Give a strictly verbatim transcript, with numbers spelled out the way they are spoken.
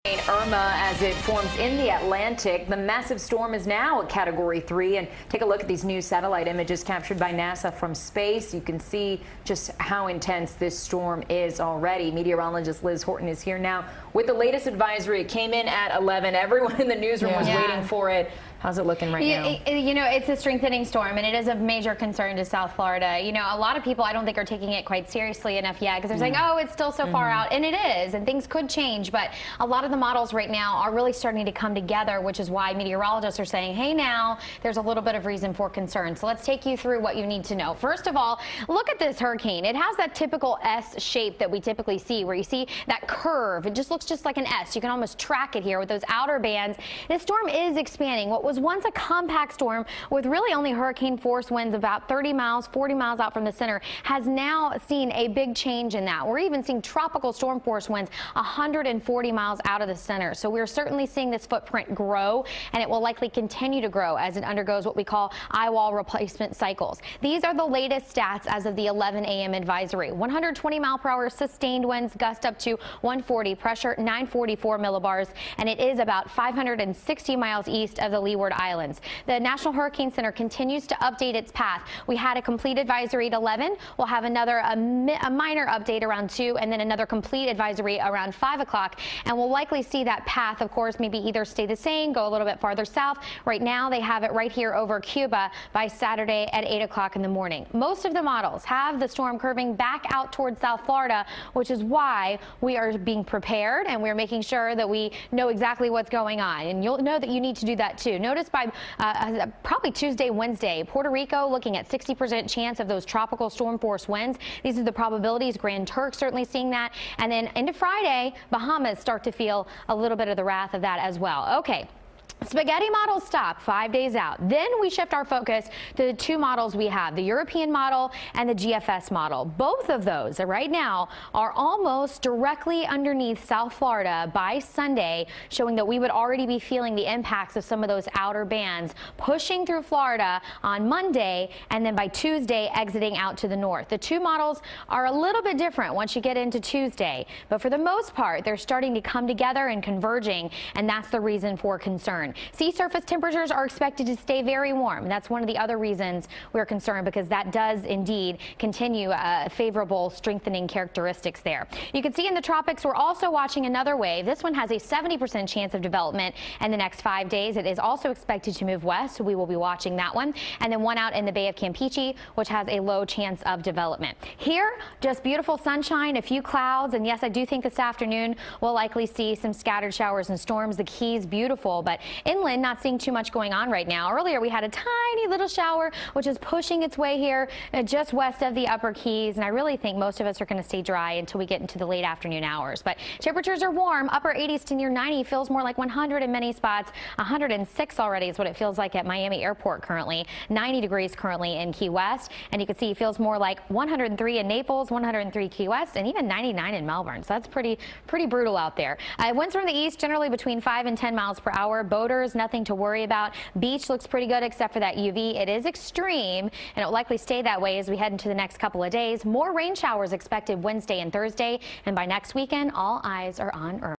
Irma as it forms in the Atlantic. The massive storm is now a category three, and take a look at these new satellite images captured by NASA from space. You can see just how intense this storm is already. Meteorologist Liz Horton is here now with the latest advisory. It came in at eleven. Everyone in the newsroom yeah. was yeah. waiting for it. How's it looking right you, now? You know, it's a strengthening storm, and it is of major concern to South Florida. You know, a lot of people I don't think are taking it quite seriously enough yet, because they're saying, oh, it's still so mm-hmm. far out, and it is, and things could change, but a lot of the models right now are really starting to come together, which is why meteorologists are saying, hey, now there's a little bit of reason for concern. So let's take you through what you need to know. First of all, look at this hurricane. It has that typical S shape that we typically see, where you see that curve. It just looks just like an S. You can almost track it here with those outer bands. This storm is expanding. What was once a compact storm with really only hurricane force winds about thirty miles, forty miles out from the center has now seen a big change in that. We're even seeing tropical storm force winds one hundred forty miles out of the center. So we're certainly seeing this footprint grow, and it will likely continue to grow as it undergoes what we call eye wall replacement cycles. These are the latest stats as of the eleven A M advisory. one hundred twenty mile per hour sustained winds, gust up to one forty, pressure nine forty-four millibars, and it is about five hundred sixty miles east of the Leeward Islands. The National Hurricane Center continues to update its path. We had a complete advisory at eleven. We'll have another a, mi a minor update around two, and then another complete advisory around five o'clock. And we'll likely see that path, of course, maybe either stay the same, go a little bit farther south. Right now, they have it right here over Cuba by Saturday at eight o'clock in the morning. Most of the models have the storm curving back out towards South Florida, which is why we are being prepared, and we're making sure that we know exactly what's going on. And you'll know that you need to do that too. Notice by Uh, probably Tuesday, Wednesday, Puerto Rico looking at sixty percent chance of those tropical storm force winds. These are the probabilities. Grand Turk certainly seeing that. And then into Friday, Bahamas start to feel a little bit of the wrath of that as well. Okay. Spaghetti models stop five days out. Then we shift our focus to the two models we have, the European model and the G F S model. Both of those right now are almost directly underneath South Florida by Sunday, showing that we would already be feeling the impacts of some of those outer bands pushing through Florida on Monday, and then by Tuesday exiting out to the north. The two models are a little bit different once you get into Tuesday, but for the most part, they're starting to come together and converging, and that's the reason for concern. Sea surface temperatures are expected to stay very warm. That's one of the other reasons we're concerned, because that does indeed continue uh, favorable strengthening characteristics there. You can see in the tropics, we're also watching another wave. This one has a seventy percent chance of development in the next five days. It is also expected to move west, so we will be watching that one. And then one out in the Bay of Campeche, which has a low chance of development. Here, just beautiful sunshine, a few clouds, and yes, I do think this afternoon we'll likely see some scattered showers and storms. The Keys, beautiful, but inland, not seeing too much going on right now. Earlier, we had a tiny little shower, which is pushing its way here uh, just west of the upper Keys. And I really think most of us are going to stay dry until we get into the late afternoon hours. But temperatures are warm, upper eighties to near ninety. Feels more like one hundred in many spots. one hundred six already is what it feels like at Miami Airport currently. ninety degrees currently in Key West. And you can see it feels more like one hundred three in Naples, one hundred three Key West, and even ninety-nine in Melbourne. So that's pretty, pretty brutal out there. Uh, winds from the east, generally between five and ten miles per hour. Boaters, nothing to worry about. Beach looks pretty good except for that U V. It is extreme, and it will likely stay that way as we head into the next couple of days. More rain showers expected Wednesday and Thursday, and by next weekend, all eyes are on Irma.